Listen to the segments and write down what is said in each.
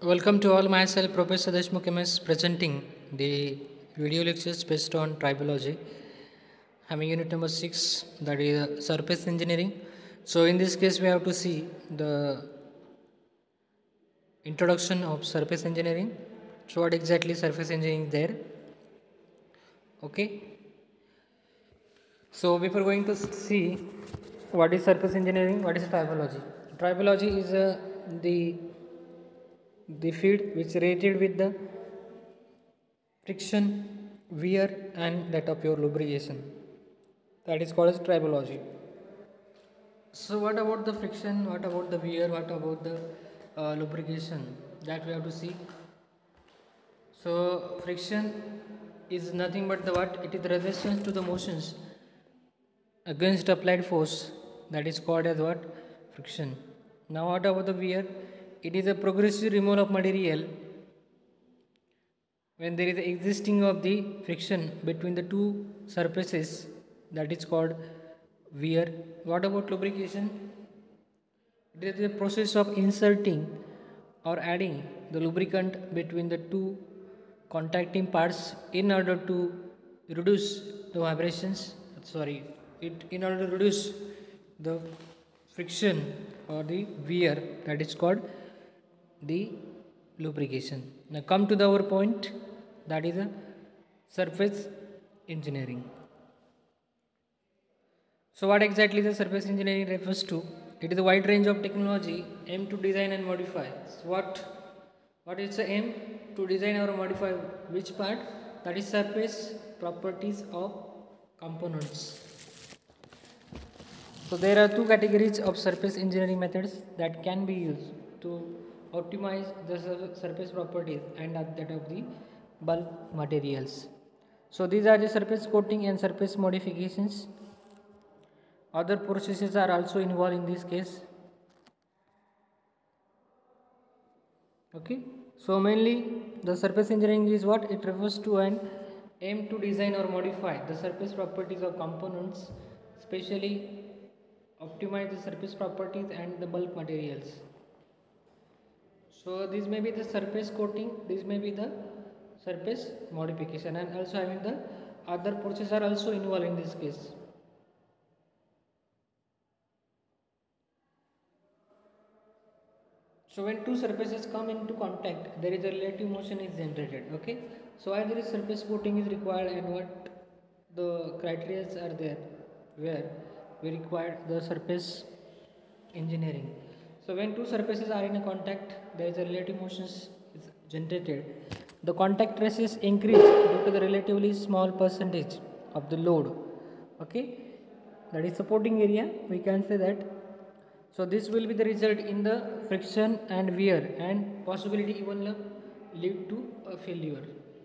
Welcome to all, myself Professor Deshmukh MS presenting the video lectures based on tribology. Having unit number 6, that is surface engineering. So in this case we have to see the introduction of surface engineering. So what exactly surface engineering is there? Okay. So before going to see what is surface engineering, what is tribology? Tribology is the field which related with the friction, wear and that of your lubrication. That is called as tribology. So what about the friction, what about the wear, what about the lubrication, that we have to see. So friction is nothing but the what? It is the resistance to the motions against applied force, that is called as what? Friction. Now what about the wear? It is a progressive removal of material when there is existing of the friction between the two surfaces, that is called wear. What about lubrication? It is the process of inserting or adding the lubricant between the two contacting parts in order to reduce the vibrations, in order to reduce the friction or the wear, that is called the lubrication. Now come to our point, that is the surface engineering. So what exactly the surface engineering refers to? It is a wide range of technology aimed to design and modify. So what is the aim? To design or modify which part? That is surface properties of components. So there are two categories of surface engineering methods that can be used to optimize the surface properties and that of the bulk materials. So these are the surface coating and surface modifications. Other processes are also involved in this case. Okay. So mainly the surface engineering is what? It refers to an aim to design or modify the surface properties of components, especially optimize the surface properties and the bulk materials. So this may be the surface coating, this may be the surface modification, and also having the other processes are also involved in this case. So when two surfaces come into contact, there is a relative motion is generated. Okay. So why there is surface coating is required and what the criteria are there where we require the surface engineering. So when two surfaces are in a contact, there is a relative motion is generated. The contact stresses increase due to the relatively small percentage of the load. Okay, that is supporting area. We can say that. So this will be the result in the friction and wear and possibility even lead to a failure.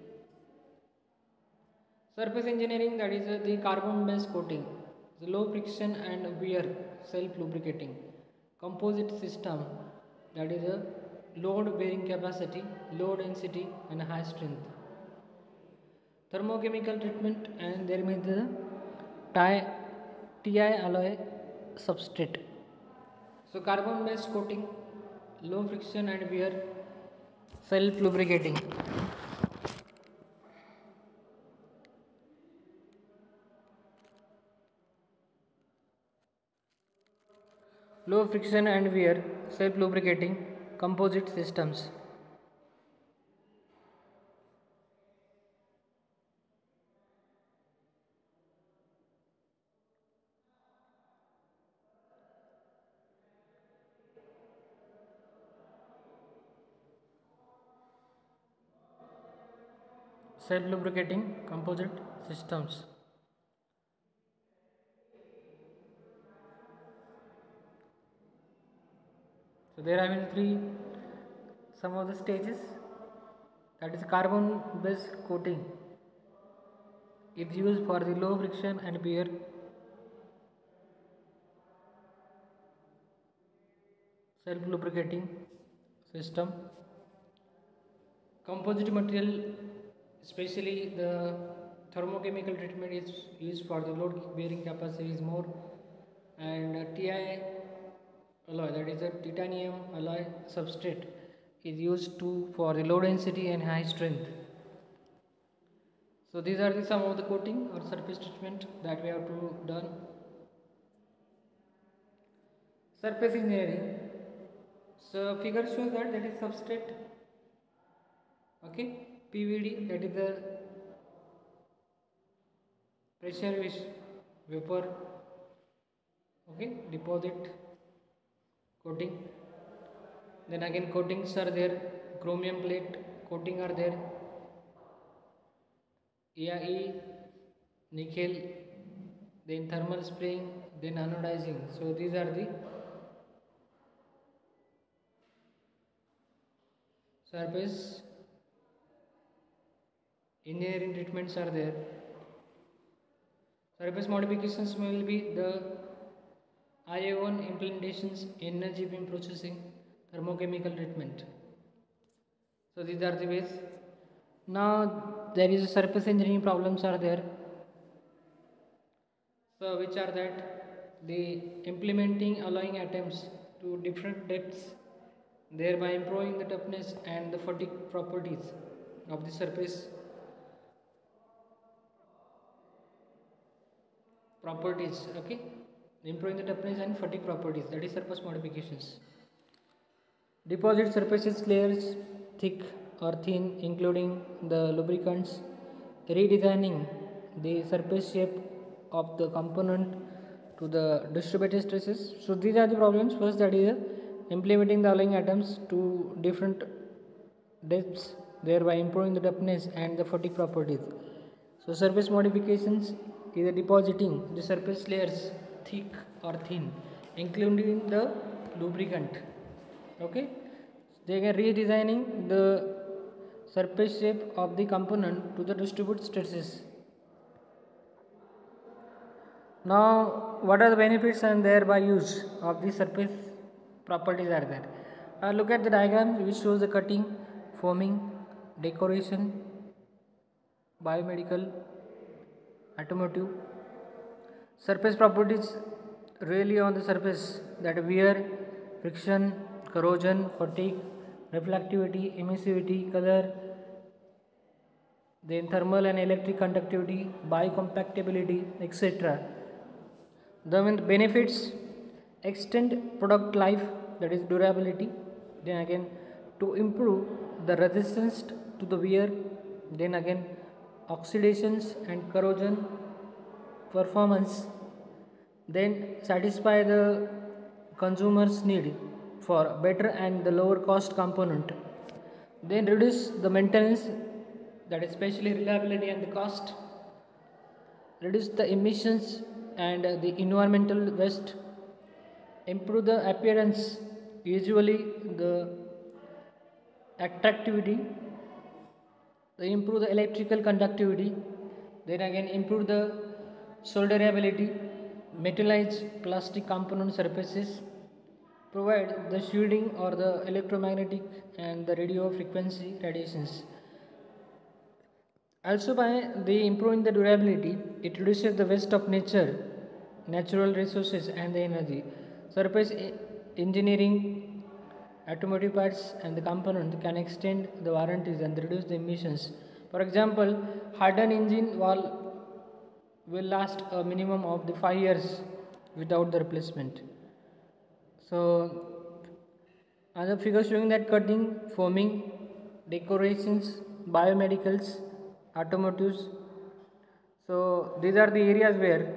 Surface engineering, that is the carbon based coating, the low friction and wear, self lubricating. Composite system, that is a load bearing capacity, low density and high strength. Thermochemical treatment, and there may be the TI alloy substrate. So carbon based coating, low friction and wear, self lubricating. Low friction and wear, self lubricating, composite systems. Self lubricating composite systems. So there have been three some of the stages, that is carbon based coating. It is used for the low friction and wear. Self lubricating system. Composite material, especially the thermochemical treatment, is used for the load bearing capacity is more, and TI alloy, that is a titanium alloy substrate, is used to for the low density and high strength. So these are the some of the coating or surface treatment that we have to done. Surface engineering. So figure shows that is substrate. Okay, PVD, that is the pressure vapor. Okay, deposit coating. Then again coatings are there, chromium plate coating are there, AIE, nickel, then thermal spraying, then anodizing. So these are the surface engineering treatments are there. Surface modifications will be the IA1 implementations, energy beam processing, thermochemical treatment. So these are the ways. Now there is a surface engineering problems are there. So which are that the implementing alloying atoms to different depths, thereby improving the toughness and the fatigue properties of the surface properties. Okay, improving the toughness and fatigue properties, that is surface modifications. Deposit surfaces layers thick or thin, including the lubricants, redesigning the surface shape of the component to the distributed stresses. So these are the problems. First, that is implementing the alloying atoms to different depths, thereby improving the toughness and the fatigue properties. So surface modifications is depositing the surface layers thick or thin, including the lubricant. Okay, they are redesigning the surface shape of the component to the distributed stresses. Now, what are the benefits and thereby use of the surface properties are there? Look at the diagram which shows the cutting, foaming, decoration, biomedical, automotive. Surface properties really on the surface, that wear, friction, corrosion, fatigue, reflectivity, emissivity, color, then thermal and electric conductivity, biocompatibility, etc. The benefits: extend product life, that is durability, then again to improve the resistance to the wear, then again oxidations and corrosion performance, then satisfy the consumer's need for better and the lower cost component, then reduce the maintenance, that is especially reliability and the cost, reduce the emissions and the environmental waste, improve the appearance, usually the attractivity, they improve the electrical conductivity, then again improve the solderability, metallize plastic component surfaces, provide the shielding or the electromagnetic and the radio frequency radiations. Also by the improving the durability, it reduces the waste of nature, natural resources and the energy. Surface engineering, automotive parts and the component can extend the warranties and reduce the emissions. For example, hardened engine wall will last a minimum of the 5 years without the replacement. So another figure showing that cutting, foaming, decorations, biomedicals, automotives. So these are the areas where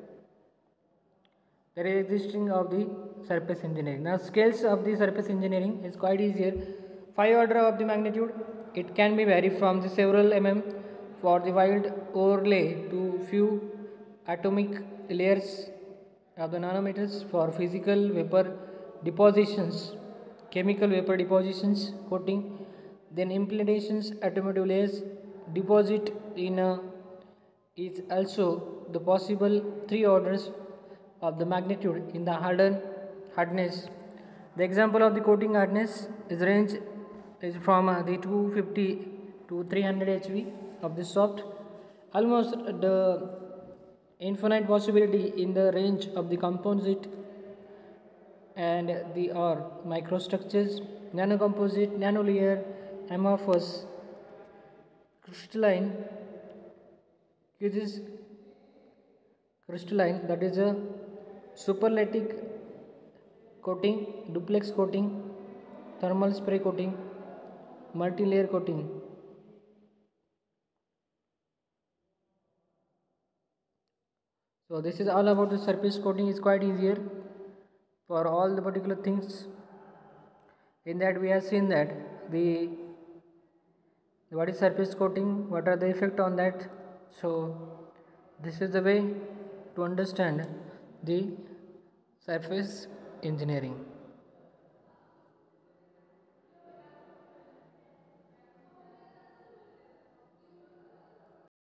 there is existing of the surface engineering. Now scales of the surface engineering is quite easier. 5 order of the magnitude, it can be vary from the several for the wide overlay to few atomic layers of the nanometers for physical vapor depositions, chemical vapor depositions, coating, then implementations, automotive layers, deposit in a is also the possible 3 orders of the magnitude in the hardness. The example of the coating hardness is range is from the 250 to 300 HV of the soft, almost the infinite possibility in the range of the composite and the or microstructures nanocomposite, nanolayer, amorphous, crystalline. This is crystalline, that is a superlative coating, duplex coating, thermal spray coating, multi-layer coating. So this is all about the surface coating. Is quite easier for all the particular things. In that we have seen that the what is surface coating, what are the effect on that. So this is the way to understand the surface engineering.